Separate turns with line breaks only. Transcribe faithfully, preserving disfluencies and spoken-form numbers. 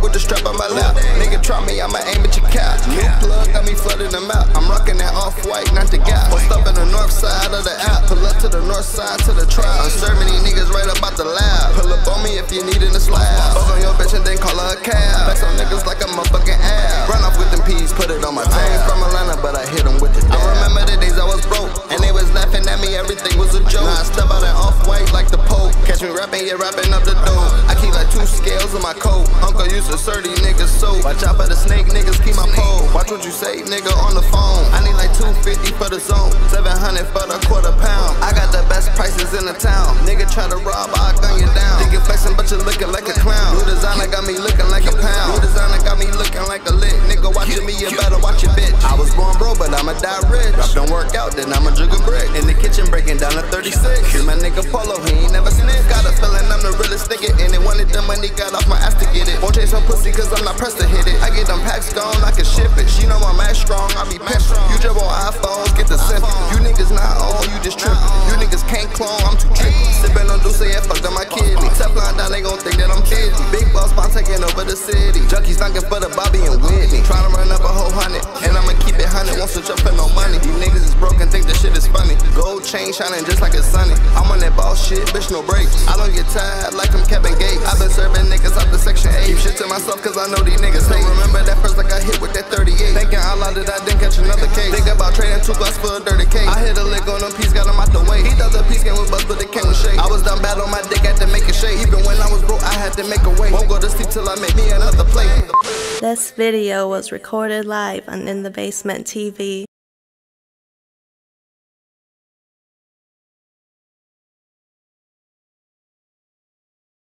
with the strap on my lap. Nigga try me, I'ma aim at your cap. New plug got me flooding the map. I'm rocking that off-white, not the gap. Post up in the north side of the app. Pull up to the north side to the tribe. I'm serving these niggas right about the lab. Pull up on me if you needin' a slab. Fuck on your bitch and then call her a cab. Flex on niggas like a motherfucking ab. Run off with them peas, put it on my tab. I ain't from Atlanta, but I hit them with the dab. I remember the days I was broke, and they was laughing at me, everything was a joke. Now I step out and off-white like the Pope. Catch me rapping, yeah, rapping up the dope. I keep like two scales in my coat. Uncle used to serve these niggas soap. Watch out for the snake, niggas keep my pole. Watch what you say, nigga, on the phone. I need like two fifty for the zone, seven hundred for the quarter pound. I got the best prices in the town. Nigga try to rob, I'll gun you down. Nigga flexing, but you looking like a clown. New designer got me looking like a pound. New designer got me looking like a lick. Nigga watching me, you better watch your bitch. I was born broke, but I'ma die rich. Drop don't work out, then I'ma jug a brick. In the kitchen breaking down to thirty-six. Here's my nigga Polo, he ain't never snitch. Got a feeling I'm the realest nigga, and they wanted the money, got off my ass to get it. Won't chase some pussy, cause I'm not pressed to hit it. I get them packs gone, I can ship it. She know I'm ass strong, I be pimpin'. You dribble iPhones, get the simple. You niggas not on, you just trippin'. You niggas can't clone, I'm too tricky. Sippin' on Douce, yeah, fuck up my kidney. Teflon down, they gon' think that I'm kidding. Big boss spawn taking over the city. Junkies knocking for the Bobby and Whitney. Tryna run up a whole hundred, and I'ma keep it hundred. Won't switch up for no money. These niggas is broken, think this shit is funny. Gold chain shining just like it's sunny. I'm on that boss shit, bitch, no breaks. I don't get tired like I'm Kevin Gates. I been serving niggas out the section eight. Keep shit to myself cause I know these niggas hate. Remember that first like I hit with that thirty-eight. Thinking out loud that I didn't catch another case. Think about trading two bucks for a dirty case. I hit a lick on them piece, got them out the way. He thought the piece came with buzz, but it came with shake. I was down bad on my dick, had to make it shake. Even when I was broke, I had to make a way. Won't go to sleep till I make me another plate.
This video was recorded live on In the Basement T V.